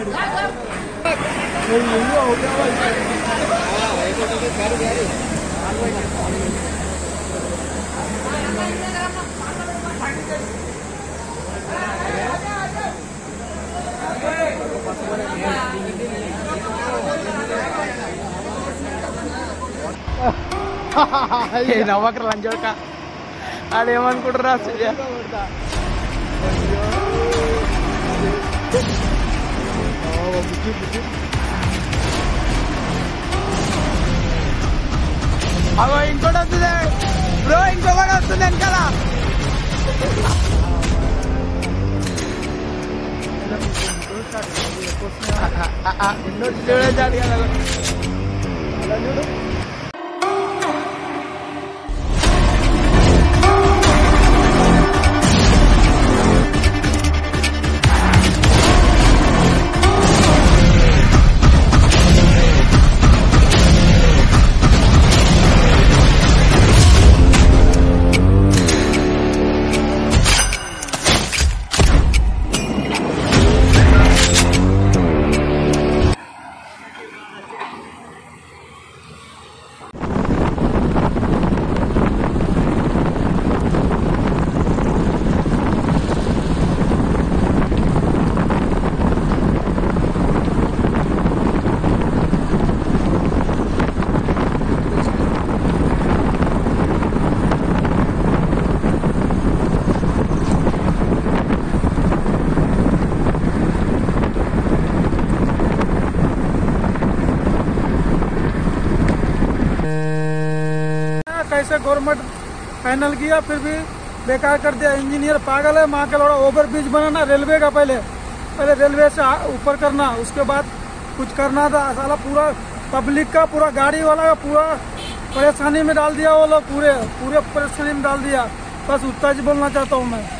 నవ్వక లంచోక ఆడేమనుకుంటారా సూర్య అగో ఇంకోటి వస్తుంది బ్రో, ఇంకొకటి వస్తుంది వెనకాల. చూడండి కదా చూడు. कैसे गवर्नमेंट फाइनल किया फिर भी बेकार कर दिया। इंजीनियर पागल है, माँ का लौड़ा। ओवर ब्रिज बनाना रेलवे का, पहले रेलवे से ऊपर करना, उसके बाद कुछ करना था। साला पूरा पब्लिक का, पूरा गाड़ी वाला का पूरा परेशानी में डाल दिया वो लोग, पूरे परेशानी में डाल दिया। बस उतना ही बोलना चाहता हूँ मैं।